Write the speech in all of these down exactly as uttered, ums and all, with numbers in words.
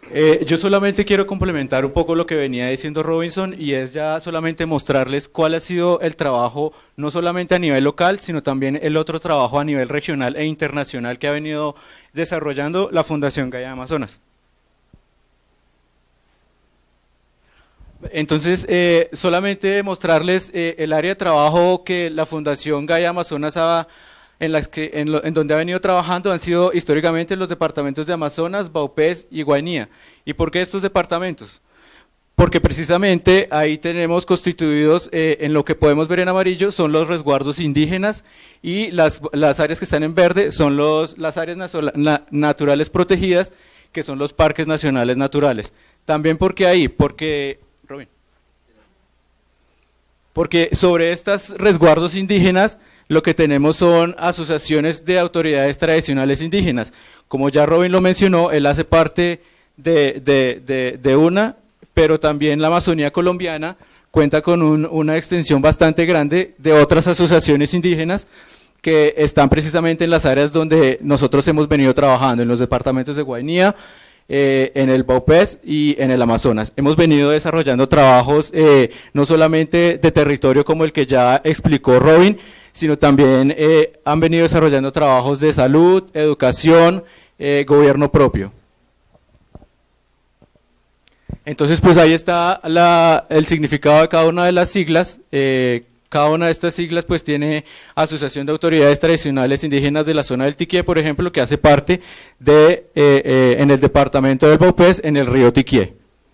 Eh, yo solamente quiero complementar un poco lo que venía diciendo Robinson y es ya solamente mostrarles cuál ha sido el trabajo, no solamente a nivel local, sino también el otro trabajo a nivel regional e internacional que ha venido desarrollando la Fundación Gaia Amazonas. Entonces, eh, solamente mostrarles eh, el área de trabajo que la Fundación Gaia Amazonas ha En, las que, en, lo, en donde ha venido trabajando han sido históricamente los departamentos de Amazonas, Vaupés y Guainía. ¿Y por qué estos departamentos? Porque precisamente ahí tenemos constituidos, eh, en lo que podemos ver en amarillo, son los resguardos indígenas y las, las áreas que están en verde son los, las áreas naturales protegidas, que son los parques nacionales naturales. También porque ahí, porque, Robin, porque sobre estos resguardos indígenas lo que tenemos son asociaciones de autoridades tradicionales indígenas. Como ya Robin lo mencionó, él hace parte de, de, de, de una, pero también la Amazonía colombiana cuenta con un, una extensión bastante grande de otras asociaciones indígenas que están precisamente en las áreas donde nosotros hemos venido trabajando, en los departamentos de Guainía, eh, en el Vaupés y en el Amazonas. Hemos venido desarrollando trabajos eh, no solamente de territorio como el que ya explicó Robin, sino también eh, han venido desarrollando trabajos de salud, educación, eh, gobierno propio. Entonces, pues ahí está la, el significado de cada una de las siglas. Eh, cada una de estas siglas pues tiene Asociación de Autoridades Tradicionales Indígenas de la Zona del Tiquié, por ejemplo, que hace parte de, eh, eh, en el departamento del Vaupés, en el río Tiquié.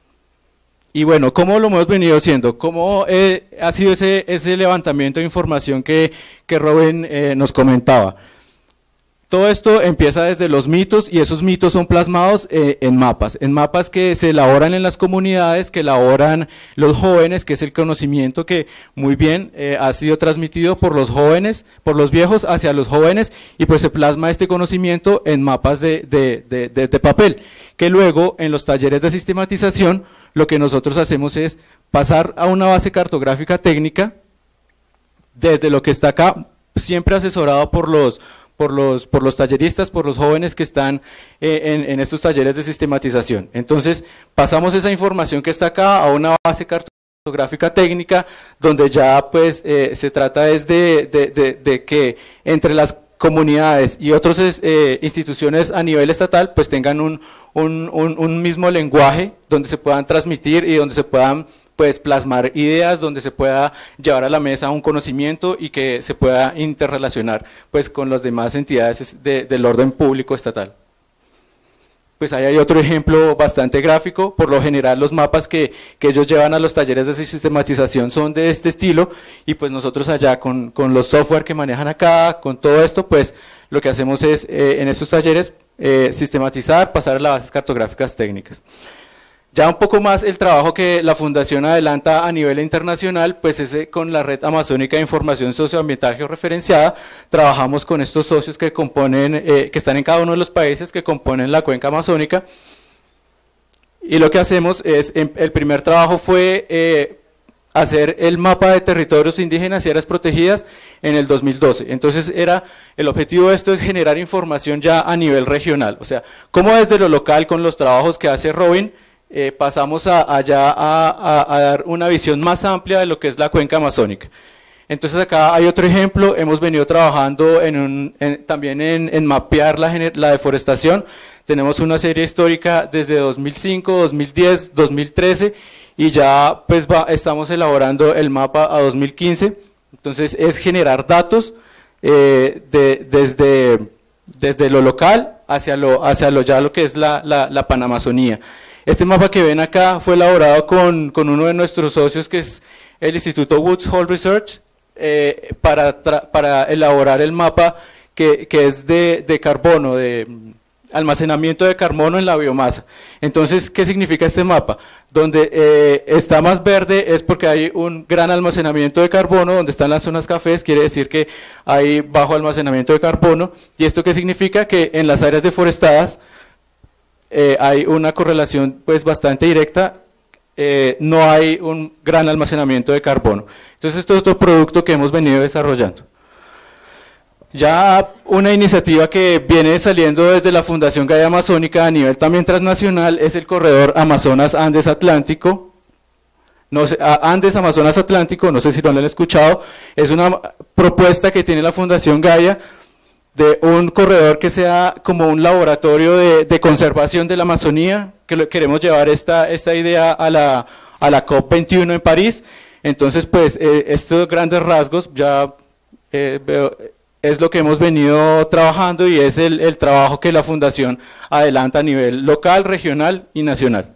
Y bueno, ¿cómo lo hemos venido haciendo? ¿Cómo eh, ha sido ese, ese levantamiento de información que, que Robin eh, nos comentaba? Todo esto empieza desde los mitos y esos mitos son plasmados eh, en mapas, en mapas que se elaboran en las comunidades, que elaboran los jóvenes, que es el conocimiento que muy bien eh, ha sido transmitido por los jóvenes, por los viejos hacia los jóvenes, y pues se plasma este conocimiento en mapas de, de, de, de, de papel, que luego en los talleres de sistematización lo que nosotros hacemos es pasar a una base cartográfica técnica desde lo que está acá, siempre asesorado por los, por los, por los talleristas, por los jóvenes que están eh, en, en estos talleres de sistematización. Entonces pasamos esa información que está acá a una base cartográfica técnica donde ya pues eh, se trata es de, de, de, de que entre las comunidades y otras eh, instituciones a nivel estatal pues tengan un, un, un, un mismo lenguaje donde se puedan transmitir y donde se puedan pues plasmar ideas, donde se pueda llevar a la mesa un conocimiento y que se pueda interrelacionar pues con las demás entidades de, del orden público estatal. Pues ahí hay otro ejemplo bastante gráfico. Por lo general los mapas que, que ellos llevan a los talleres de sistematización son de este estilo, y pues nosotros allá con, con los software que manejan acá, con todo esto, pues lo que hacemos es eh, en estos talleres eh, sistematizar, pasar a las bases cartográficas técnicas. Ya un poco más el trabajo que la Fundación adelanta a nivel internacional, pues es con la Red Amazónica de Información Socioambiental Georreferenciada. Trabajamos con estos socios que componen, eh, que están en cada uno de los países que componen la cuenca amazónica. Y lo que hacemos es, el primer trabajo fue eh, hacer el mapa de territorios indígenas y áreas protegidas en el dos mil doce. Entonces era, el objetivo de esto es generar información ya a nivel regional. O sea, cómo desde lo local con los trabajos que hace Robin, Eh, pasamos a, allá a, a, a dar una visión más amplia de lo que es la cuenca amazónica. Entonces acá hay otro ejemplo, hemos venido trabajando en un, en, también en, en mapear la, la deforestación. Tenemos una serie histórica desde dos mil cinco, dos mil diez, dos mil trece y ya pues va, estamos elaborando el mapa a dos mil quince. Entonces es generar datos eh, de, desde, desde lo local hacia lo, hacia lo ya lo que es la, la, la Panamazonía. Este mapa que ven acá fue elaborado con, con uno de nuestros socios, que es el Instituto Woods Hole Research, eh, para, para elaborar el mapa que, que es de, de carbono, de almacenamiento de carbono en la biomasa. Entonces, ¿qué significa este mapa? Donde eh, está más verde es porque hay un gran almacenamiento de carbono, donde están las zonas cafés, quiere decir que hay bajo almacenamiento de carbono. ¿Y esto qué significa? Que en las áreas deforestadas Eh, hay una correlación pues bastante directa, eh, no hay un gran almacenamiento de carbono. Entonces esto es otro producto que hemos venido desarrollando. Ya una iniciativa que viene saliendo desde la Fundación Gaia Amazónica a nivel también transnacional es el corredor Amazonas Andes Atlántico. No sé, Andes Amazonas Atlántico, no sé si lo han escuchado, es una propuesta que tiene la Fundación Gaia de un corredor que sea como un laboratorio de, de conservación de la Amazonía, que lo, queremos llevar esta, esta idea a la, a la COP veintiuno en París. Entonces, pues, eh, estos grandes rasgos ya eh, veo, es lo que hemos venido trabajando y es el, el trabajo que la Fundación adelanta a nivel local, regional y nacional.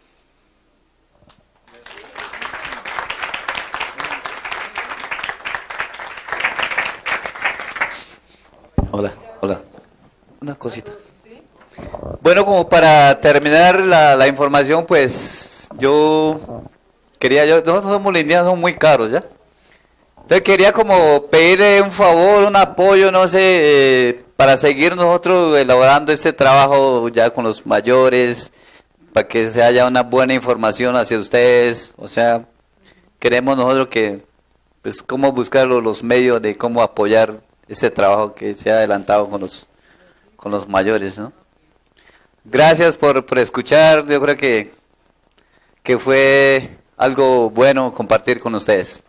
Hola, hola. Una cosita. Bueno, como para terminar la, la información, pues yo quería, yo, nosotros somos los indígenas, son muy caros, ¿ya? Entonces quería como pedirle un favor, un apoyo, no sé, eh, para seguir nosotros elaborando este trabajo ya con los mayores, para que se haya una buena información hacia ustedes. O sea, queremos nosotros que, pues, cómo buscar los, los medios de cómo apoyar ese trabajo que se ha adelantado con los, con los mayores, ¿no? Gracias por, por escuchar, yo creo que, que fue algo bueno compartir con ustedes.